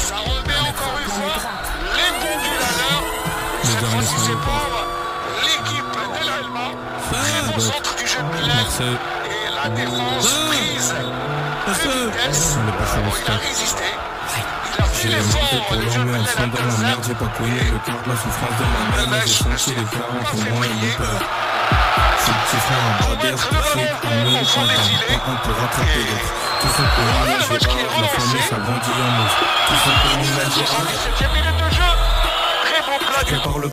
Ça remet encore une fois les pendules à l'heure. Cette fois-ci, c'est pour l'équipe d'El Helma. Très bon centre du jeu de Milan. Et la défense prise. Il a résisté. Il a fait l'effort du jeu de Milan. J'ai pas connu le cœur, la souffrance de ma mère. J'ai senti les 40 au moins une peur. C'est le petit frère en bas d'air, c'est un même temps, un pour rattraper l'autre. Tout ça pour nous, la famille, ça grandit en nous. Tout ça pour nous, la 77e minute de jeu. Très bon plaqué.